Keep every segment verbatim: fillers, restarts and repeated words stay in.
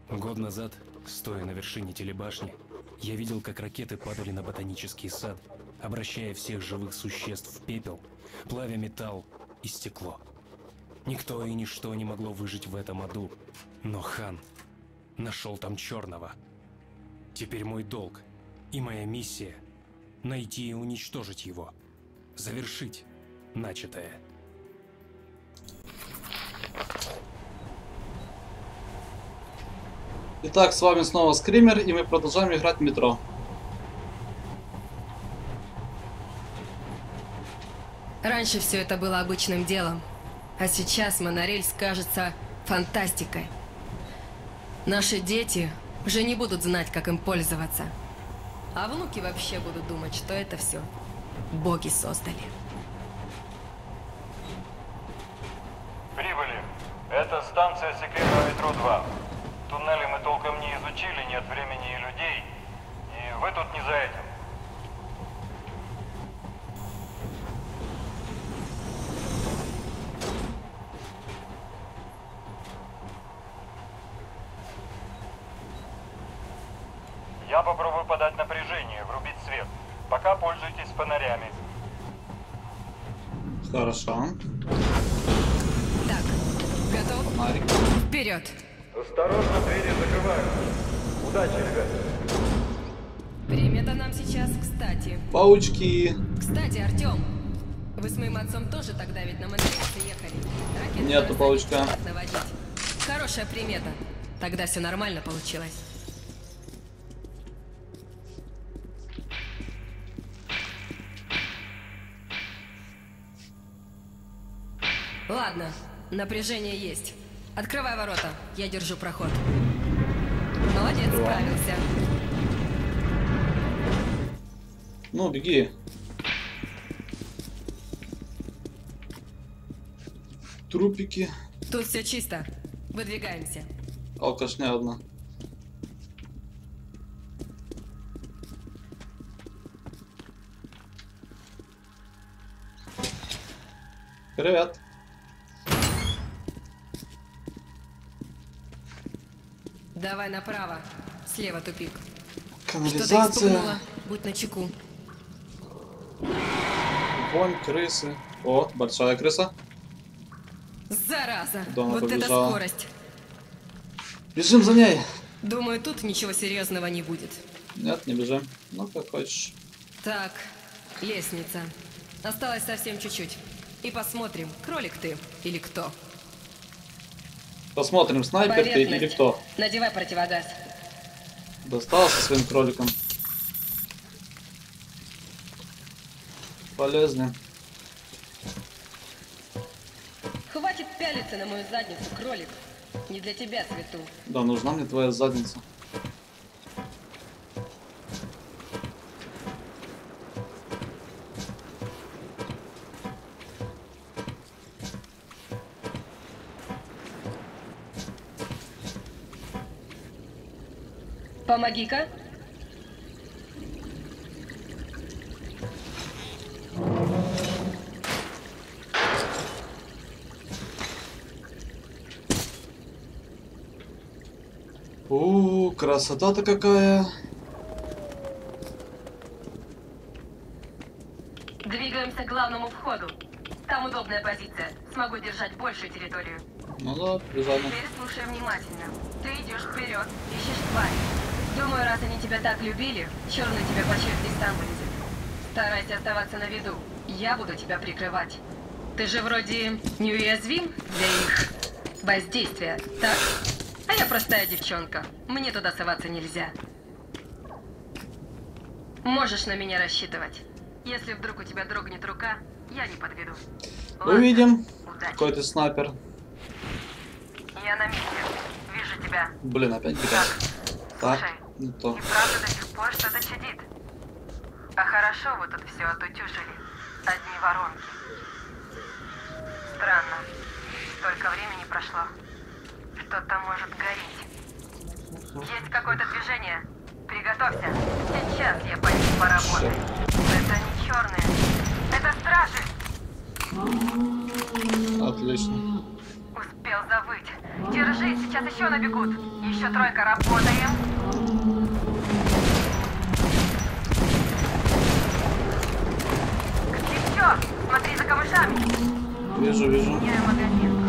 Год назад, стоя на вершине телебашни, я видел, как ракеты падали на ботанический сад, обращая всех живых существ в пепел, плавя металл и стекло. Никто и ничто не могло выжить в этом аду, но хан нашел там черного. Теперь мой долг и моя миссия — найти и уничтожить его, завершить начатое. Итак, с вами снова Скример, и мы продолжаем играть в метро. Раньше все это было обычным делом, а сейчас монорельс кажется фантастикой. Наши дети уже не будут знать, как им пользоваться, а внуки вообще будут думать, что это все боги создали. Прибыли. Это станция секретного метро два. Туннели мы толком не изучили, нет времени и людей. И вы тут не за этим. Я попробую подать напряжение, врубить свет. Пока пользуйтесь фонарями. Хорошо. Так, готов? Фонарик. Вперед! Осторожно, двери закрываются. Удачи, ребят. Время-то нам сейчас кстати. Паучки. Кстати, Артем, вы с моим отцом тоже тогда ведь на монорельсе ехали. Ракеты Нету паучка. наводить. Хорошая примета. Тогда все нормально получилось. Ладно, напряжение есть. Открывай ворота, я держу проход. Молодец, справился. Ну, беги. Трупики. Тут все чисто. Выдвигаемся. Алкашня одна. Привет. Давай направо. Слева тупик. Что-то Канализация. испугнуло. Будь начеку. Вонь, крысы. О, большая крыса. Зараза! Да, она вот побежала. это скорость. Бежим за ней. Думаю, тут ничего серьезного не будет. Нет, не бежим. Ну, как хочешь. Так, лестница. Осталось совсем чуть-чуть. И посмотрим, кролик ты или кто. Посмотрим, снайпер ты или Поверхность. кто. Надевай противогаз. Достал со своим кроликом. Полезно. Хватит пялиться на мою задницу, кролик. Не для тебя, Свету. Да, нужна мне твоя задница. Помоги-ка. У, красота-то какая. Двигаемся к главному входу. Там удобная позиция. Смогу держать большую территорию. Ну да, бежали. Теперь слушай внимательно. Ты идешь вперед, ищешь тварь. Думаю, раз они тебя так любили, черный тебя почует и сам вылезет. Старайся оставаться на виду. Я буду тебя прикрывать. Ты же вроде неуязвим для их воздействия, так? А я простая девчонка. Мне туда соваться нельзя. Можешь на меня рассчитывать. Если вдруг у тебя дрогнет рука, я не подведу. Ладно? Увидим. Удачи. Какой ты снайпер. Я на месте. Вижу тебя. Блин, опять бегать. Так, Слушай, не то. и правда до сих пор что-то чудит. А хорошо вы тут все отутюжили. Одни воронки. Странно. Столько времени прошло. Что-то может гореть. Есть какое-то движение. Приготовься. Сейчас я пойду поработаю. Это не черные. Это стражи. Отлично. Успел завыть. Держись, сейчас еще набегут. Еще тройка, работаем. Еще! Смотри за камышами. Вижу, вижу. Меняю магазин.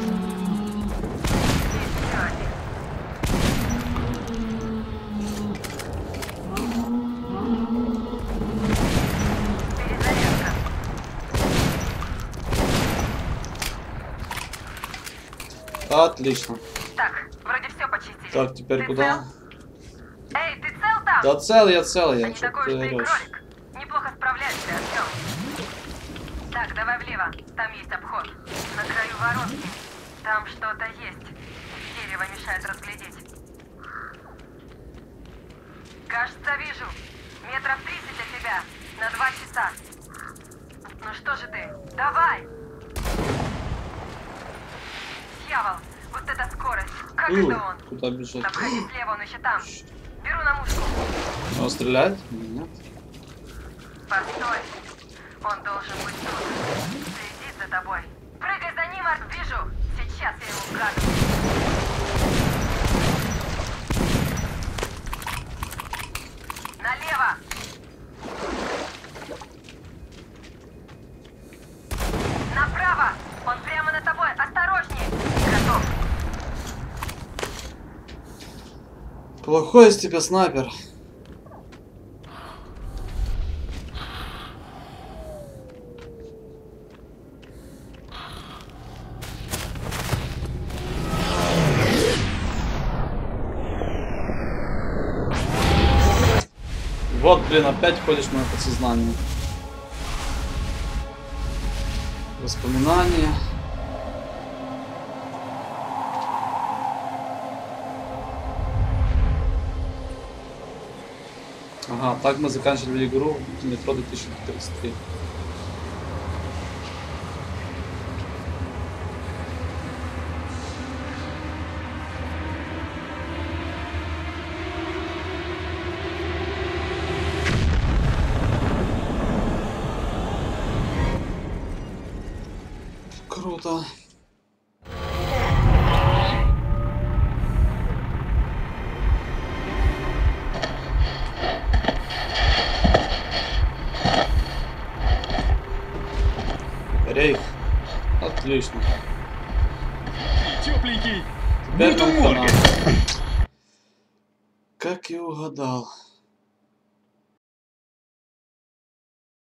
Есть еще один. Перезарядка. Отлично. Так, вроде все почистили. Так, теперь Ты куда? цел? Эй, ты цел там? Да цел я, цел А я. не Что такой ты уж ты и орешь? кролик. Неплохо справляешься, Артем. Так, давай влево. Там есть обход. На краю воронки. Там что-то есть. Дерево мешает разглядеть. Кажется, вижу. Метров тридцать от тебя. На два часа. Ну что же ты? Давай! Дьявол! Вот это скорость! Как У, это он? куда бежать? Обходи слева, он еще там. Беру на мушку. Он стреляет? Нет. Постой. Он должен быть тут. Следит за тобой. Прыгай за ним, Арк, вижу. Сейчас я его вгаду. Налево. Направо. Он прямо над тобой. Осторожнее. Готов. Плохой из тебя снайпер. Вот, блин, опять ходишь в мое подсознание. Воспоминания. Ага, так мы заканчивали игру метро две тысячи тридцать три. Круто. Рейх. Отлично. Тепленький. Теперь Будто нам морге. хана. Как я угадал.